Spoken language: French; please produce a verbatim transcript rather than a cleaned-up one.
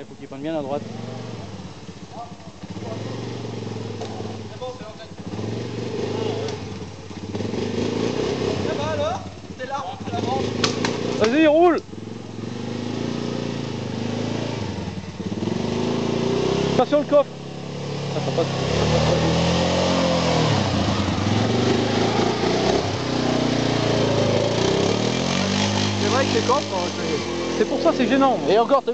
il faut qu'il prenne bien à droite. C'est bon, c'est l'entrée. Ça va alors? T'es là, rentre à l'avance. Vas-y, roule. Pas sur le coffre. Ça, ça passe. C'est vrai que les coffres, C'est pour ça, c'est gênant. Et encore,